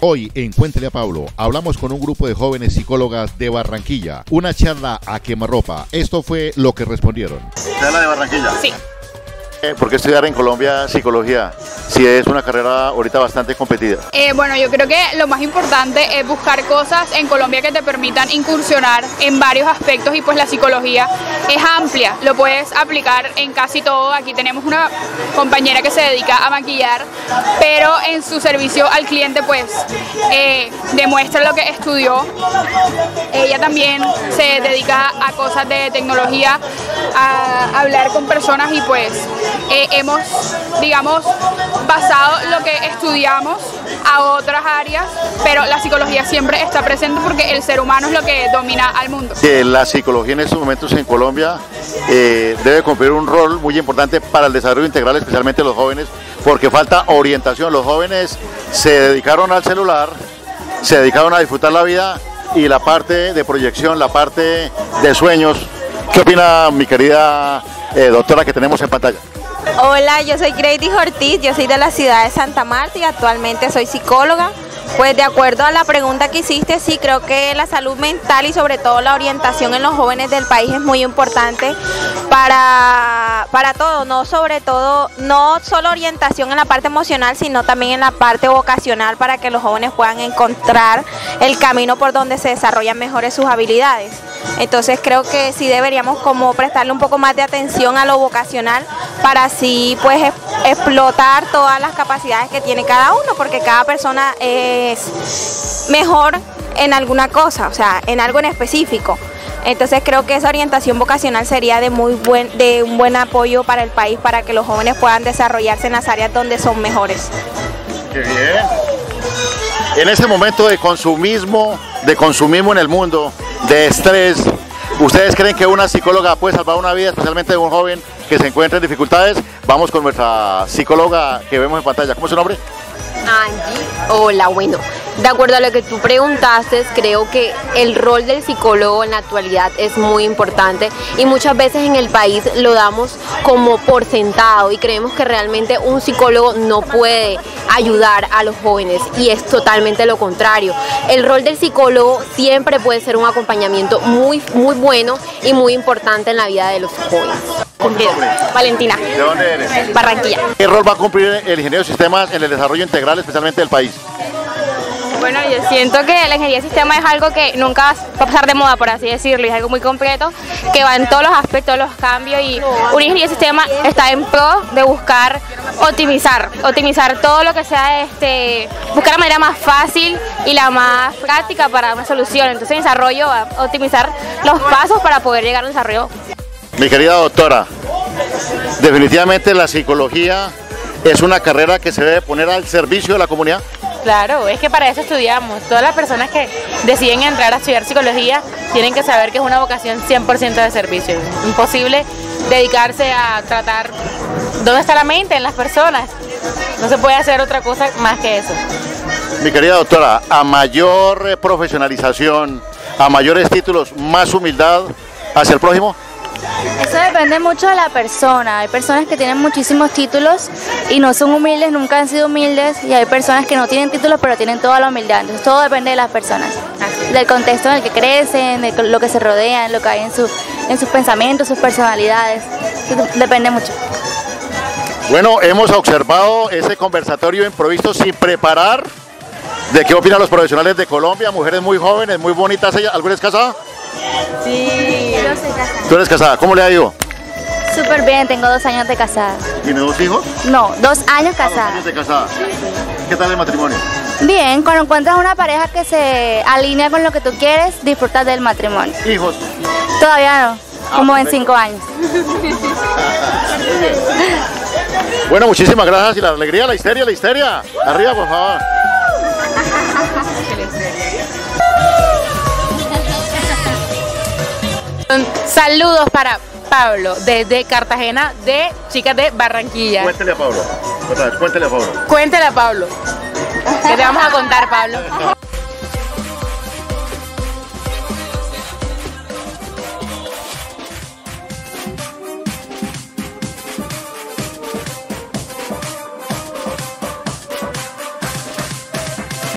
Hoy en Cuéntele a Pablo hablamos con un grupo de jóvenes psicólogas de Barranquilla. Una charla a quemarropa. Esto fue lo que respondieron. ¿Usted es la de Barranquilla? Sí. ¿Por qué estudiar en Colombia psicología? Si es una carrera ahorita bastante competida. Bueno, yo creo que lo más importante es buscar cosas en Colombia que te permitan incursionar en varios aspectos y pues la psicología es amplia, lo puedes aplicar en casi todo. Aquí tenemos una compañera que se dedica a maquillar, pero en su servicio al cliente pues demuestra lo que estudió. Ella también se dedica a cosas de tecnología, a hablar con personas y pues hemos, digamos, basado lo que estudiamos a otras áreas, pero la psicología siempre está presente porque el ser humano es lo que domina al mundo. La psicología en estos momentos en Colombia debe cumplir un rol muy importante para el desarrollo integral, especialmente los jóvenes, porque falta orientación. Los jóvenes se dedicaron al celular, se dedicaron a disfrutar la vida y la parte de proyección, la parte de sueños. ¿Qué opina mi querida doctora que tenemos en pantalla? Hola, yo soy Grady Ortiz, yo soy de la ciudad de Santa Marta y actualmente soy psicóloga. Pues de acuerdo a la pregunta que hiciste, sí, creo que la salud mental y sobre todo la orientación en los jóvenes del país es muy importante para todo, no solo orientación en la parte emocional, sino también en la parte vocacional para que los jóvenes puedan encontrar el camino por donde se desarrollan mejores sus habilidades. Entonces creo que sí deberíamos como prestarle un poco más de atención a lo vocacional para así pues explotar todas las capacidades que tiene cada uno, porque cada persona es mejor en alguna cosa, o sea, en algo en específico. Entonces creo que esa orientación vocacional sería de un buen apoyo para el país, para que los jóvenes puedan desarrollarse en las áreas donde son mejores. ¡Qué bien! En ese momento de consumismo en el mundo, de estrés, ¿ustedes creen que una psicóloga puede salvar una vida, especialmente de un joven que se encuentra en dificultades? Vamos con nuestra psicóloga que vemos en pantalla. ¿Cómo es su nombre? Angie. Hola, bueno, de acuerdo a lo que tú preguntaste, creo que el rol del psicólogo en la actualidad es muy importante y muchas veces en el país lo damos como por sentado y creemos que realmente un psicólogo no puede ayudar a los jóvenes y es totalmente lo contrario. El rol del psicólogo siempre puede ser un acompañamiento muy bueno y muy importante en la vida de los jóvenes. Valentina. ¿De dónde eres? Barranquilla. ¿Qué rol va a cumplir el ingeniero de sistemas en el desarrollo integral, especialmente del país? Bueno, yo siento que la ingeniería de sistemas es algo que nunca va a pasar de moda, por así decirlo, y es algo muy completo, que va en todos los aspectos, los cambios, y una ingeniería de sistemas está en pro de buscar optimizar todo lo que sea, buscar la manera más fácil y la más práctica para una solución. Entonces en desarrollo va a optimizar los pasos para poder llegar a un desarrollo. Mi querida doctora, definitivamente la psicología es una carrera que se debe poner al servicio de la comunidad. Claro, es que para eso estudiamos. Todas las personas que deciden entrar a estudiar psicología tienen que saber que es una vocación 100% de servicio. Imposible dedicarse a tratar dónde está la mente en las personas. No se puede hacer otra cosa más que eso. Mi querida doctora, a mayor profesionalización, a mayores títulos, más humildad hacia el prójimo. Eso depende mucho de la persona. Hay personas que tienen muchísimos títulos y no son humildes, nunca han sido humildes, y hay personas que no tienen títulos pero tienen toda la humildad. Entonces todo depende de las personas, del contexto en el que crecen, de lo que se rodean, lo que hay en sus pensamientos, sus personalidades. Depende mucho. Bueno, hemos observado ese conversatorio improviso sin preparar. ¿De qué opinan los profesionales de Colombia? Mujeres muy jóvenes, muy bonitas. ¿Alguna es casada? Sí, yo soy casada. ¿Tú eres casada? ¿Cómo le ha ido? Súper bien, tengo 2 años de casada. ¿Tiene 2 hijos? No, 2 años casada. 2 años de casada. ¿Qué tal el matrimonio? Bien, cuando encuentras una pareja que se alinea con lo que tú quieres, disfrutas del matrimonio. ¿Hijos? Todavía no, como en 5 años. Bueno, muchísimas gracias. Y la alegría, la histeria. Arriba, por favor. Saludos para Pablo desde Cartagena, de Chicas de Barranquilla. Cuéntele a Pablo. Otra vez, cuéntele a Pablo. Cuéntele a Pablo. ¿Qué te vamos a contar, Pablo?